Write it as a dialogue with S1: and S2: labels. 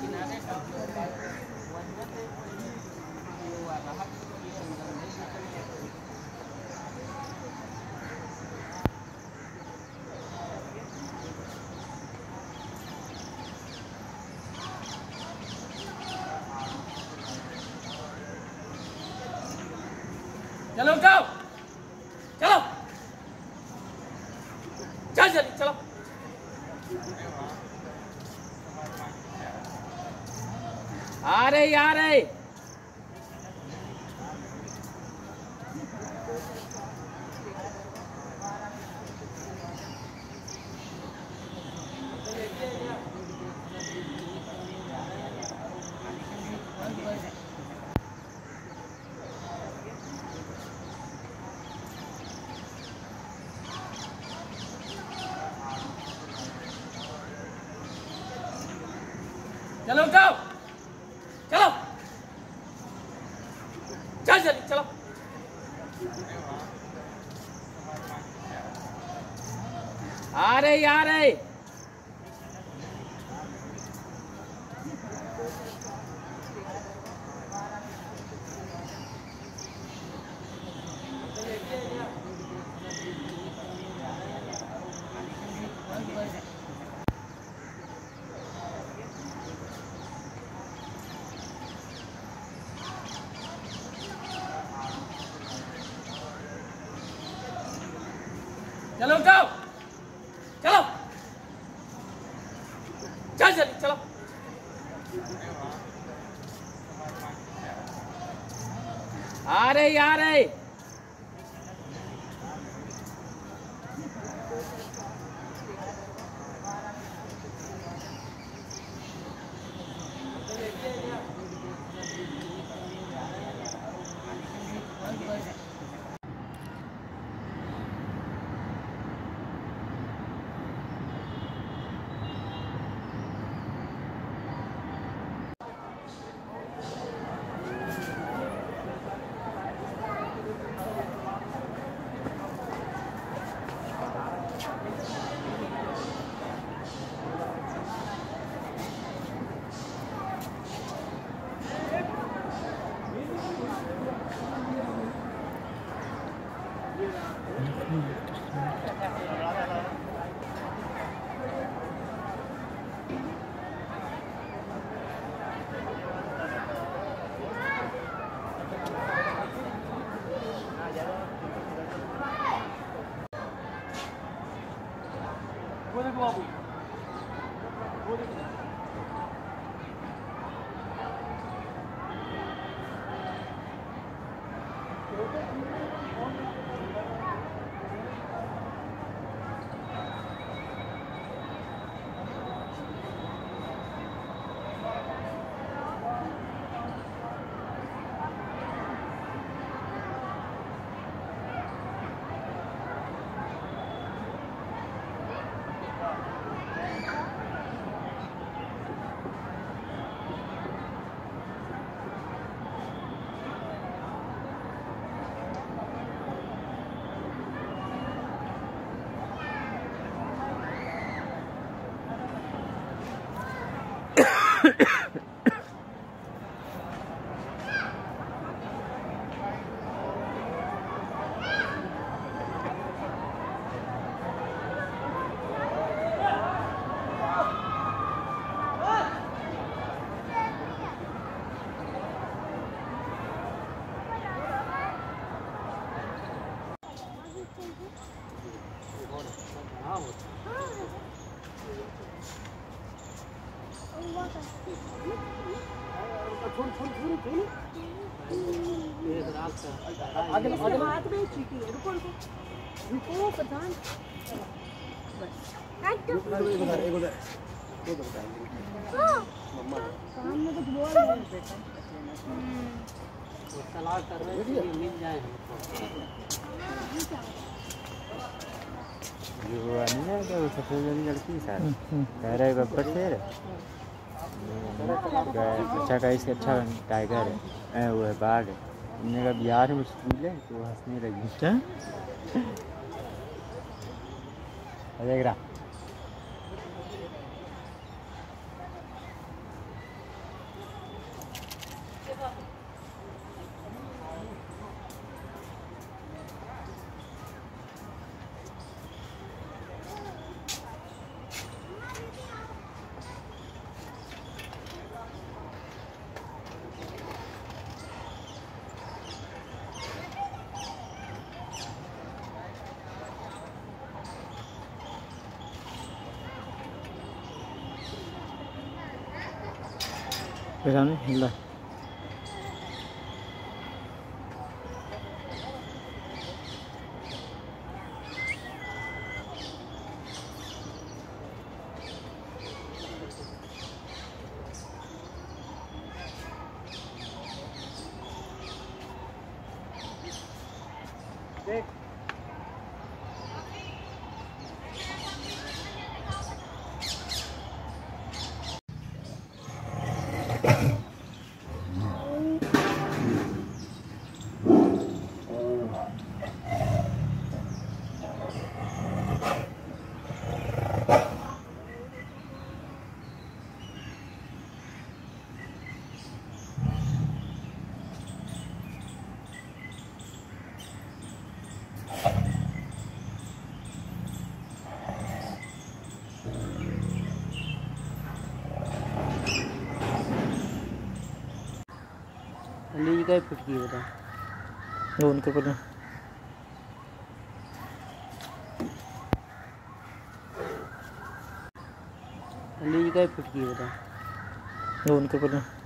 S1: चलो जाओ, चलो चल जल्दी चलो। आ रहे आ रहे। चलो जाओ, चलो चल जल्दी चलो। आ रहे आ रहे। चलो जाओ, चलो चल जल्दी चलो। आ रहे आ रहे। वो देखो बाबू, वो देखो। आगे हाथ में चीटी है। रुको रुको रुको प्रधान। एक उधर मम्मा सामने कुछ बोल रहे हैं बेटा। वो तलाश कर रहे हैं कि मिल जाए हमको। जो नहीं है तो सफेद वाली लड़की सर कह रहे बब्बर शेर अच्छा का इसका अच्छा टाइगर है वो है बाघ है। हमने कहा बिहार में स्कूल है तो हंसने लगी। क्या देख रहा सामने हिला देख लीज का फिट की बता लोन के पता लीज का फिट की बता लोन के पता